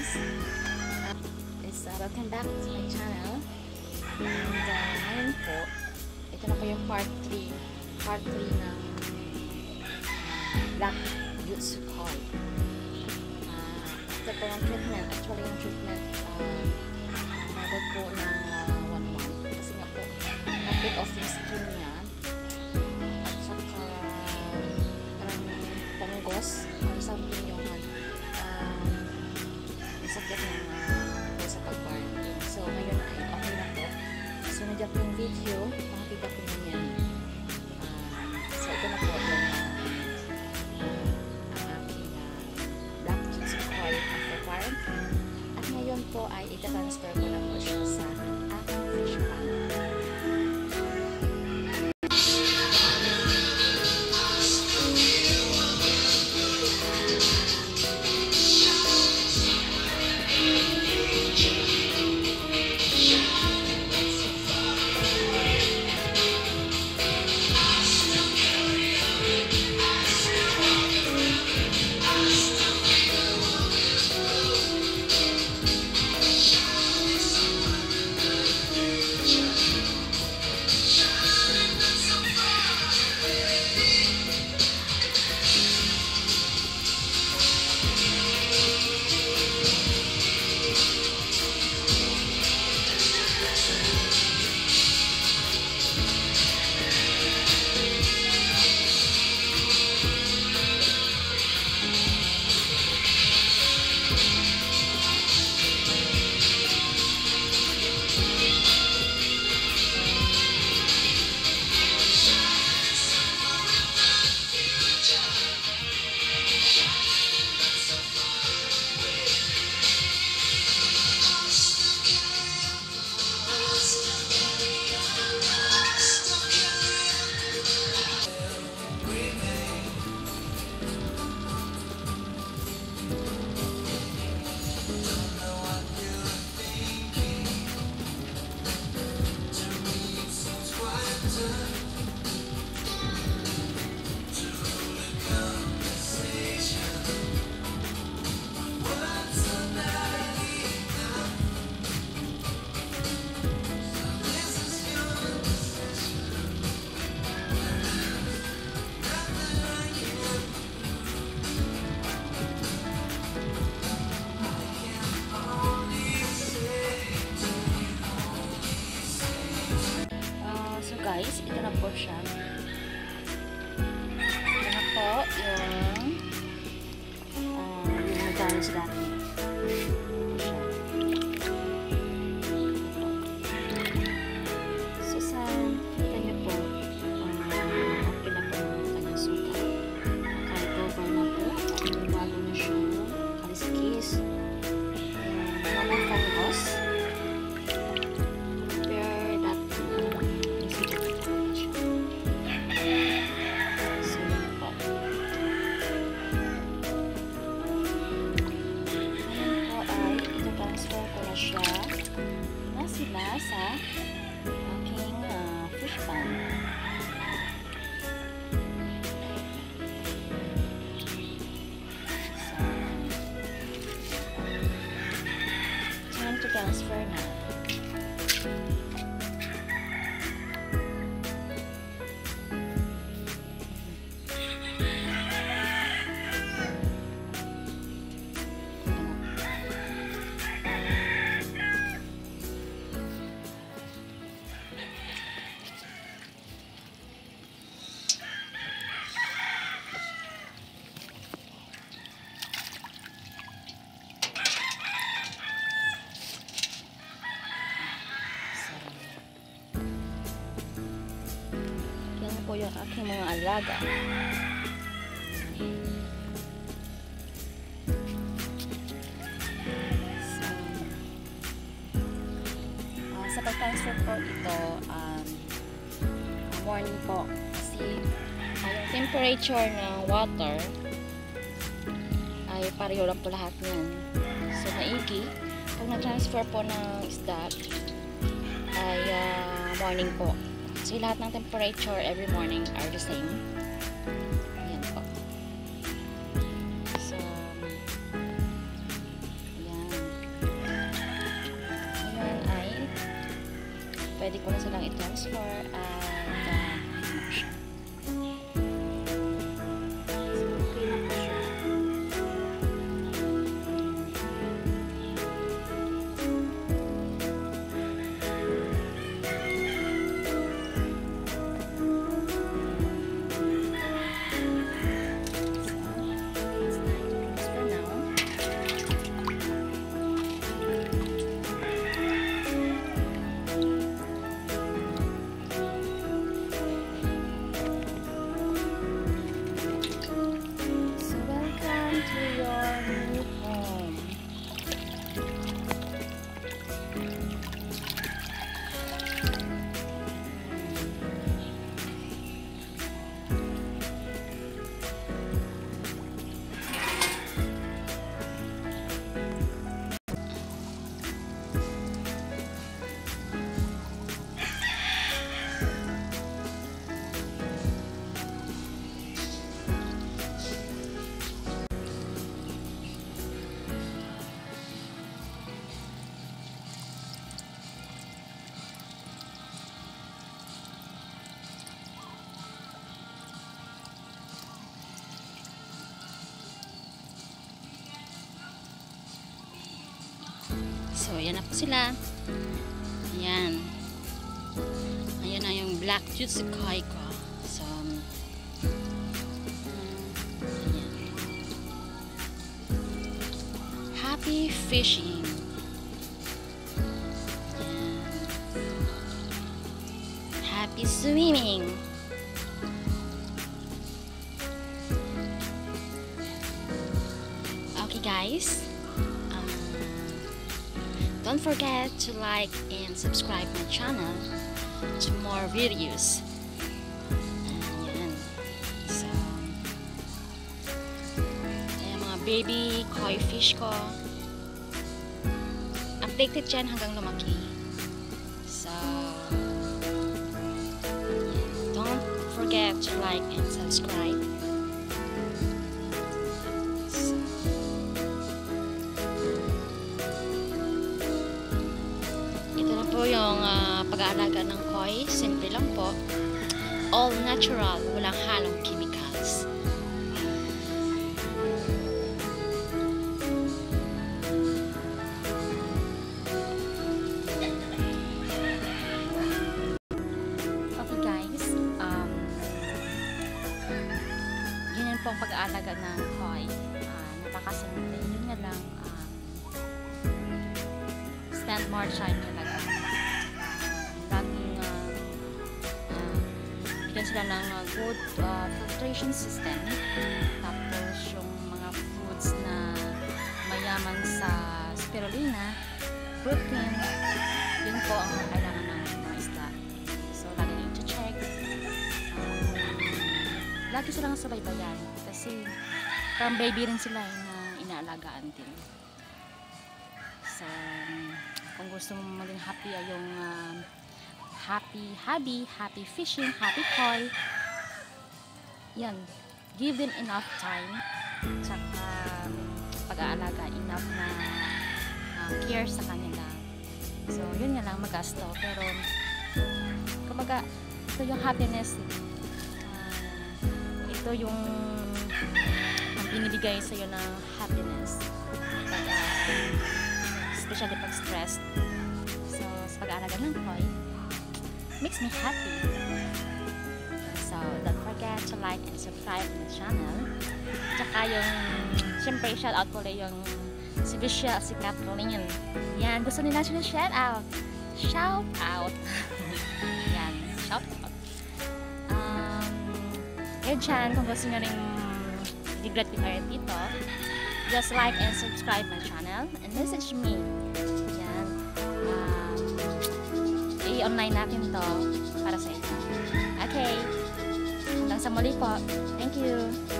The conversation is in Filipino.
guys, welcome back to my channel. And ngayon po, ito na po yung part 3 ng black duitsu call. Ito po yung treatment, actually yung treatment nabot po ng 1 month kasi nga po na-pick off yung skin niya at saka parang fungus or something yung sakit ng sa pag-quarantine. So ngayon ay okay na po. So nandiyan po yung video, makikita po nyo yan. So ito na po yung aking black duitsu call after quarantine. At ngayon po ay ita-transfer ko na po siya sa aking fish pan. Guys, ito na po siya. Ito na po yung damage dati. So, sa kita niyo po, okay na po yung kanyang suka. Naka-recover na po. Bago na siya kaliskis. Mga fungus. Sa aking fish pan. So, time to transfer na. Po yung aking mga alaga. So, sa pag-transfer po ito, morning po kasi yung temperature ng water ay pareho lang po lahat niyan. So, maigi pag na-transfer po ng isda ay morning po. So, lahat ng temperature every morning are the same. Ayan po. So, ayan. pwede ko na silang i-transfer at ano siya. So, okay na po siya. So, ayan na po sila. Ayan. Ayan na yung black duitsu ko. So, ayan. Happy fishing. Ayan. Happy swimming. Okay, guys. Don't forget to like and subscribe my channel to more videos. Ayan. So, ayan mga baby koi fish ko. Updated yan hanggang lumaki. So, ayan. Don't forget to like and subscribe. Po yung pag-aalaga ng koi, simple lang po, all natural, walang halong chemicals. Okay guys, yun po ang pag-aalaga ng koi. Napakasimple, yun nga lang, stand more shine nyo lang. Bigyan sila ng good filtration system. Tapos yung mga foods na mayaman sa spirulina, protein, yun po ang kailangan ng mga isda. So, lagi nyo i-check. Lagi silang subaybayan kasi parang baby rin sila na inaalagaan din. So, kung gusto mo maging happy ay yung happy hobby, happy fishing, happy koi. Yan. Give them enough time. Tsaka pag-aalaga, enough na care sa kanila. So, yun nga lang magasto. Pero, kumbaga, ito yung happiness. Ito yung binibigay sa'yo ng happiness. Especially pag stressed. So, sa pag-aalaga ng koi, makes me happy. So, don't forget to like and subscribe to the channel. Tsaka yung, syempre, shout out ko lang yung si Bishia, si Kathleen. Yan, gusto nila siya shout out. Shout out. Yan, shout out. Kaya dyan, kung gusto nyo rin i-greet ko kayo dito, just like and subscribe my channel and message me. Yan. I-online natin to para sa inyo. Okay. Hanggang sa muli po. Thank you.